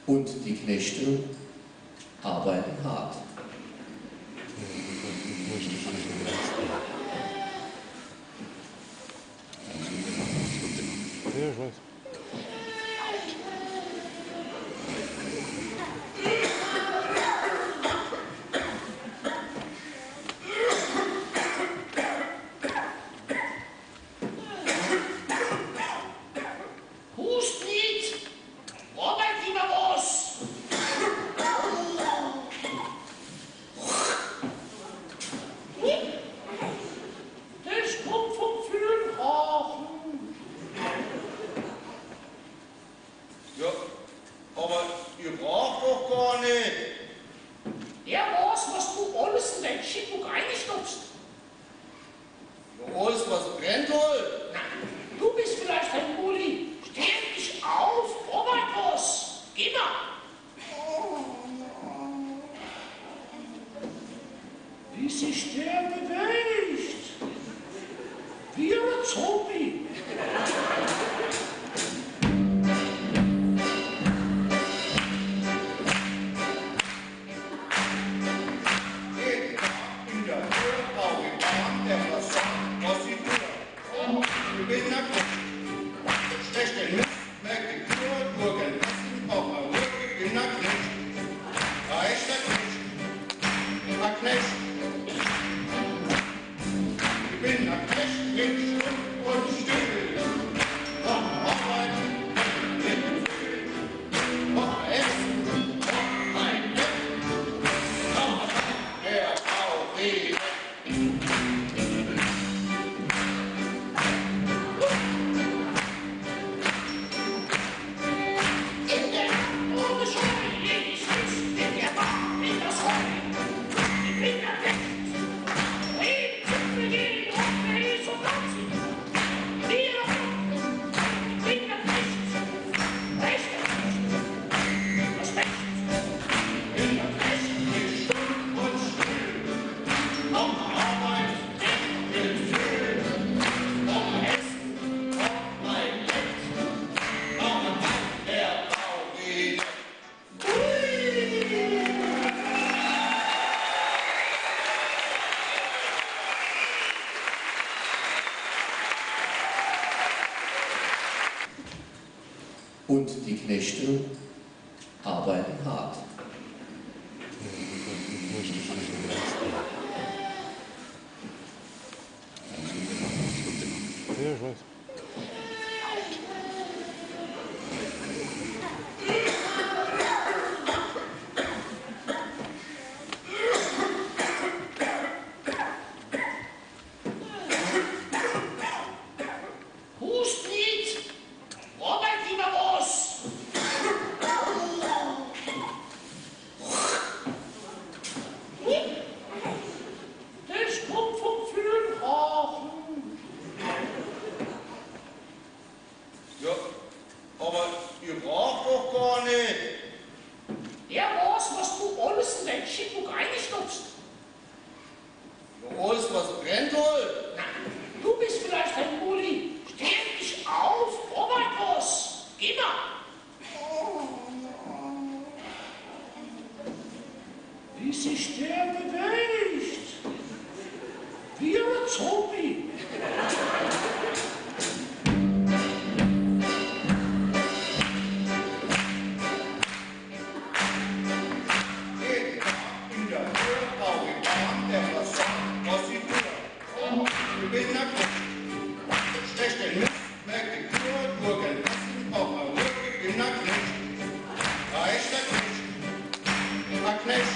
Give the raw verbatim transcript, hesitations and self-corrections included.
Und die Knechte arbeiten hart. Ja, ich weiß. Hust nicht! Arbeit lieber was! Das kommt vom Fühlenhafen. Ja, aber ihr braucht doch gar nicht. Der weiß, was du alles in dein Schiffbuch reingestopfst. Ja, alles, was brennt soll. Na, du bist vielleicht ein Muli. Steh dich auf, arbeit was. Geh mal. Wie sich der bewegt. Wie ein Zombie. Jeden Tag in der Tür brauche ich Bahn, der versagt, was sie tut. Ich bin nackt. Stech den Mist, merk die Tür, Gurken essen, auf mein Rücken, ich bin nackt. Reicht das nicht? Nackt nicht. Ich bin nackt nicht, bin stumm und still. Komm, arbeiten, mit Gefühl. Komm, essen, komm, ein Bett. Komm, der Bauch wieder. In der ohne Scheu, ich sitz in der Bar, in das Heu. Ich bin der Knecht. Leben zu begehen, und wer ist so Nazi? Wir ich bin der Knecht. Recht der Knecht. Das Recht. Ich bin der Knecht. Ich stumm und still. Komm, Arbeit, mit Gefühl. Komm, essen, komm, ein Bett. Komm, der Bauch wieder. Und die Knechte arbeiten hart. Ja, ich weiß. Hust nicht! Arbeit lieber was! Das kommt vom Fühlenhafen. Ja, aber ihr braucht doch gar nicht. Der weiß, was du alles in dein Schiffbuch reingestopfst. Ja, alles, was brennt soll. Na, du bist vielleicht ein Muli. Steh dich auf, arbeit was. Geh mal. Wie sich der bewegt. Wie ein Zombie. Jeden Tag in der Tür brauche ich Bahn, der versagt, was sie tut. Ich bin nackt. Stech den Mist, merk die Tür, Gurken essen, auf mein Rücken, ich bin nackt. Reicht das nicht? Nackt nicht.